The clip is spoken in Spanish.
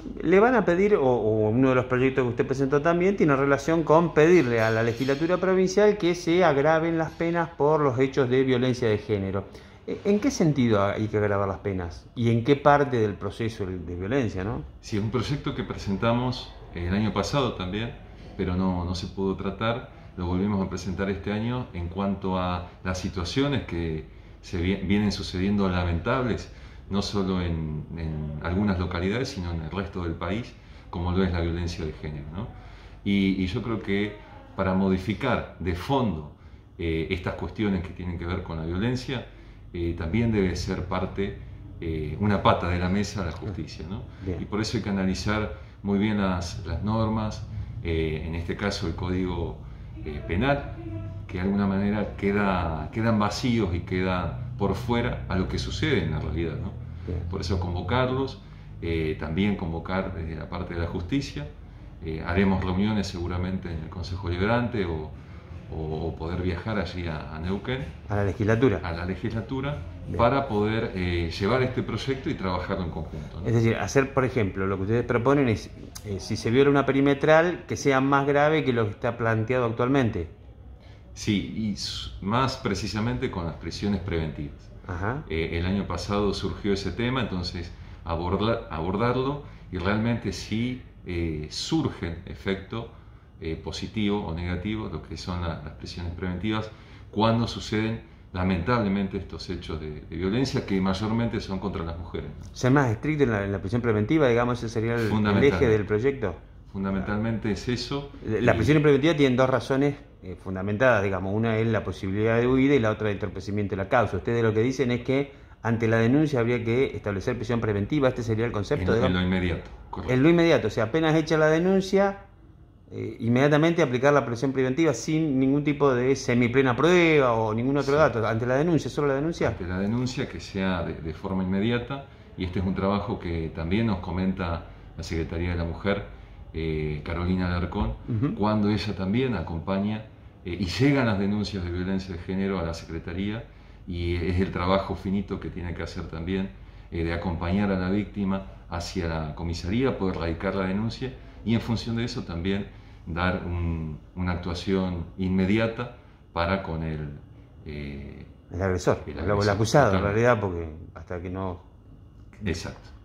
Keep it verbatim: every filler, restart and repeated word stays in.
Le van a pedir, o, o uno de los proyectos que usted presentó también, tiene relación con pedirle a la legislatura provincial que se agraven las penas por los hechos de violencia de género. ¿En qué sentido hay que agravar las penas? ¿Y en qué parte del proceso de violencia, no? Sí, es un proyecto que presentamos el año pasado también, pero no, no se pudo tratar. Lo volvemos a presentar este año en cuanto a las situaciones que se vienen sucediendo lamentables, no solo en, en algunas localidades, sino en el resto del país, como lo es la violencia de género, ¿no? Y, y yo creo que para modificar de fondo eh, estas cuestiones que tienen que ver con la violencia, eh, también debe ser parte, eh, una pata de la mesa de la justicia, ¿no? Y por eso hay que analizar muy bien las, las normas, eh, en este caso el Código eh, Penal, que de alguna manera queda, quedan vacíos y quedan por fuera a lo que sucede en la realidad, ¿no? Por eso convocarlos, eh, también convocar desde la parte de la justicia, eh, haremos reuniones seguramente en el Consejo Deliberante o, o poder viajar allí a, a Neuquén. A la legislatura. A la legislatura, bien, para poder eh, llevar este proyecto y trabajarlo en conjunto, ¿no? Es decir, hacer, por ejemplo, lo que ustedes proponen es, eh, si se viola una perimetral, que sea más grave que lo que está planteado actualmente. Sí, y más precisamente con las prisiones preventivas. Ajá. Eh, el año pasado surgió ese tema, entonces aborda, abordarlo y realmente si eh, surgen efectos eh, positivos o negativos, lo que son la, las prisiones preventivas, cuando suceden lamentablemente estos hechos de, de violencia que mayormente son contra las mujeres, ¿no? Ser más estricto en la, en la prisión preventiva, digamos, ese sería el, el eje del proyecto. Fundamentalmente es eso. Las prisiones preventivas tienen dos razones eh, fundamentadas, digamos. Una es la posibilidad de huida y la otra el entorpecimiento de la causa. Ustedes lo que dicen es que ante la denuncia habría que establecer prisión preventiva. Este sería el concepto. En, en lo inmediato, correcto. En lo inmediato, o sea, apenas hecha la denuncia, eh, inmediatamente aplicar la prisión preventiva sin ningún tipo de semiplena prueba o ningún otro sí. dato. Ante la denuncia, solo la denuncia. Ante la denuncia, que sea de, de forma inmediata, y este es un trabajo que también nos comenta la Secretaría de la Mujer, Eh, Carolina Alarcón, uh-huh. cuando ella también acompaña eh, y llegan las denuncias de violencia de género a la Secretaría, y es el trabajo finito que tiene que hacer también eh, de acompañar a la víctima hacia la comisaría, poder radicar la denuncia y en función de eso también dar un, una actuación inmediata para con el, eh, el agresor, el, agresor, el acusado en realidad, porque hasta que no... Exacto.